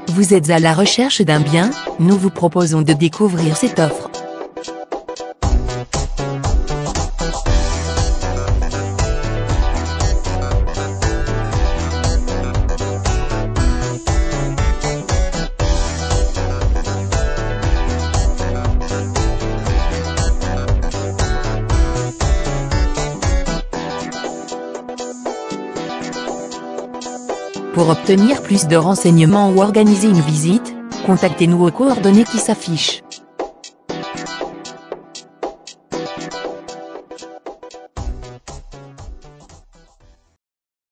Vous êtes à la recherche d'un bien? Nous vous proposons de découvrir cette offre. Pour obtenir plus de renseignements ou organiser une visite, contactez-nous aux coordonnées qui s'affichent.